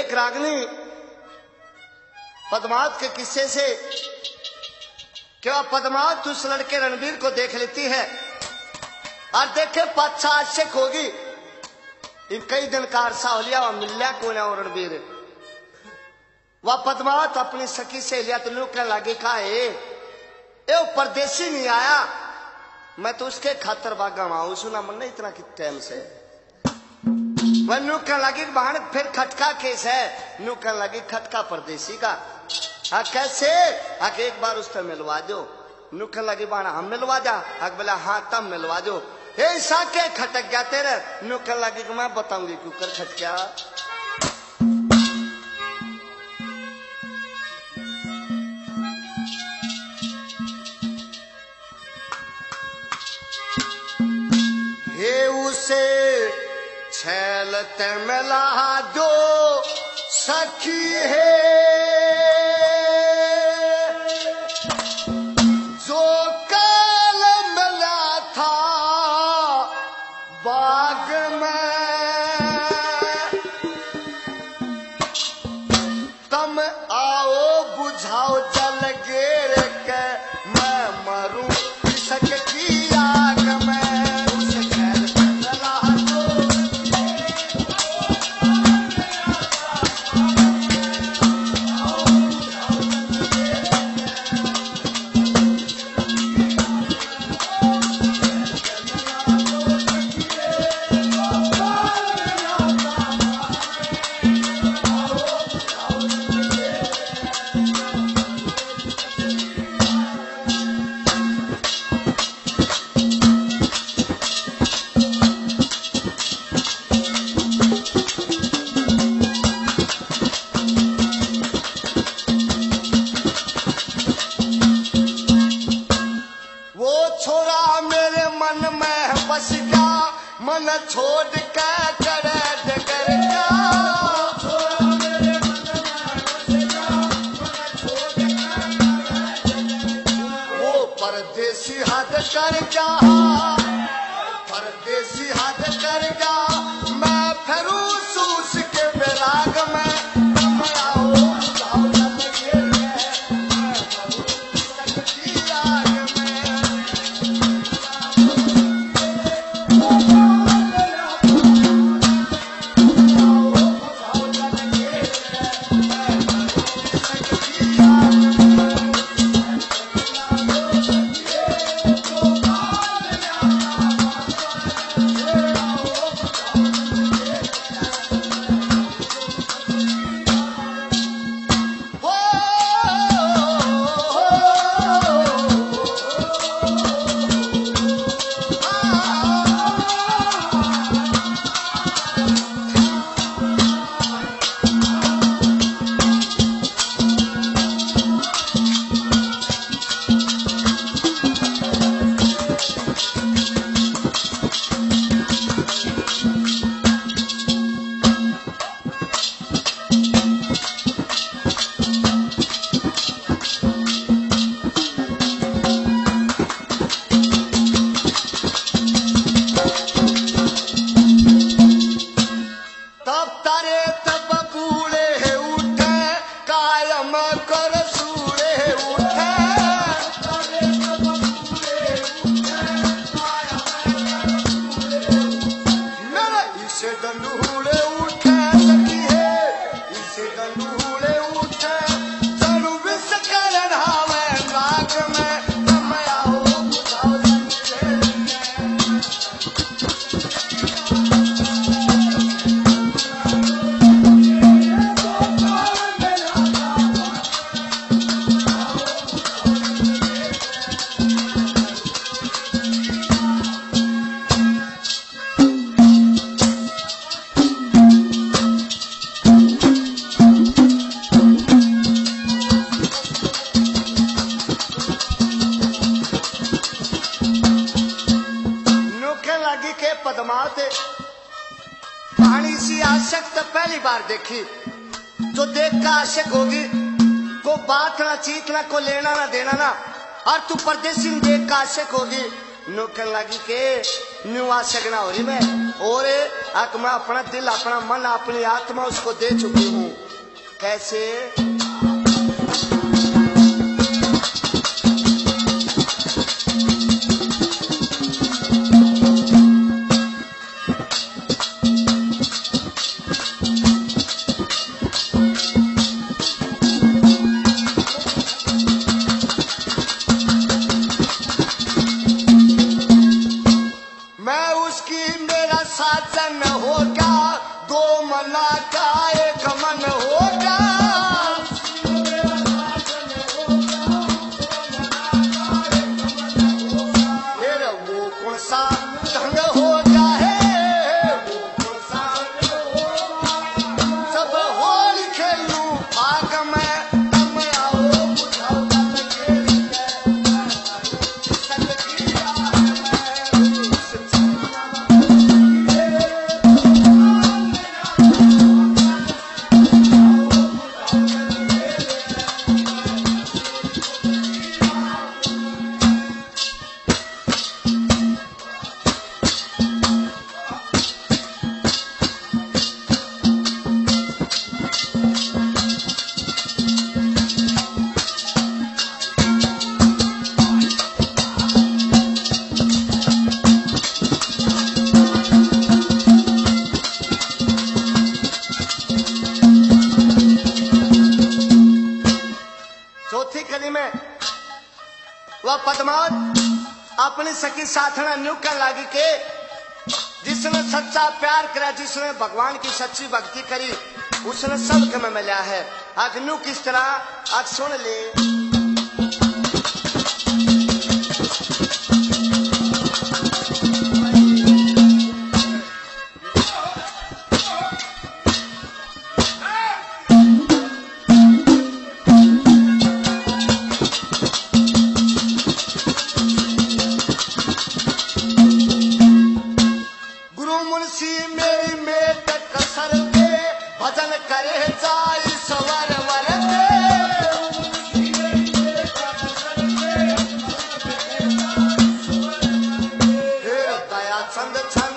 एक रागनी पद्मावत के किस्से से क्या पद्मावत उस लड़के रणबीर को देख लेती है और देखे पाछा आशिक होगी। इन कई दिन का अरसा हो लिया, वह मिल्या कौन है रणबीर। वह पद्मावत अपनी सखी से लिया तो लोग कहने लगे का है वो परदेसी नहीं आया, मैं तो उसके खातर भागा वहां सुना मन नहीं इतना किस टाइम से। वह नू कहने लगी बहन फिर खटका केस है। नू कहने लगी खटका परदेसी का। हाँ कैसे? आके एक बार उससे मिलवा दो। नू कहने लगी बहन हम मिलवा जा। आगे बोला हाँ तब मिलवा दो। ऐसा के खटक गया तेरे? नू कहने लगी कि मैं बताऊंगी क्यों कर खटका। उसे छैलते मिला जो सखी है, जो कल मिला था बाग में, तुम आओ बुझाओ जल गिर के मैं मरूं सक की आग में। मन छोड़ के करे डगर का, वो परदेसी हद कर जा, परदेसी हद कर जा। मैं फिरू सूस के विराग में पद्मावत कहानी सी आशिक तो पहली बार देखी। जो देख का आशिक होगी को बात ना चीत ना को लेना ना देना ना। और तू परदेसी देख का आशिक होगी न्यू कहने लगी के न्यू आ सगना हो रही मैं, और अक मैं अपना दिल, अपना मन, अपनी आत्मा उसको दे चुकी हूँ। कैसे? साजन होगा, दो मना का एक मन होगा। फिर वो कौन सा ढंग होगा है, वो कौन सा सब होल खेलू आग में तम आओ बुझाओ में वह पद्मावत अपनी सखी साथना न्यू कर लागी के जिसने सच्चा प्यार करा, जिसने भगवान की सच्ची भक्ति करी, उसने सब के में मिला है। आज न्यू किस तरह आज सुन ले। मेरी मेट कसर के भजन करे जाई सवर वरते, दया चंद छंद